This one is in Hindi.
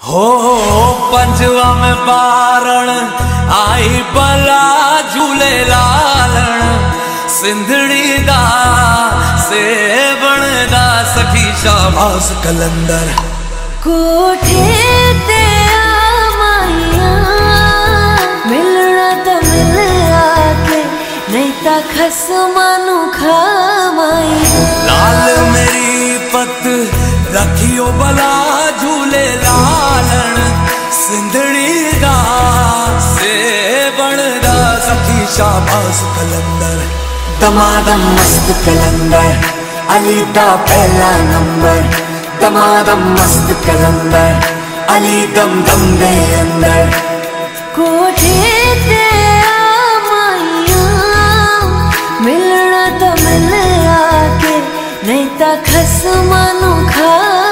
हो पंजवा में बारण आई बला झूले लालण सिंधड़ी दा से बनदा सखी शाबाश कलंदर कोठे ते आमाइया मिलना तो मिल आके नहीं ता खसमानु खामाइया लाल मेरी पत रखियो बला झूले लालण सिंधड़ी दा से बनदा सखी शाबाश कलंदर दमादम मस्त कलंदर अली दा पहला नंबर दमादम मस्त कलंदर अली दम दम दे अंदर कोठे ते आमाइया मिलना तो मिल आके नहीं ता खसमानु खा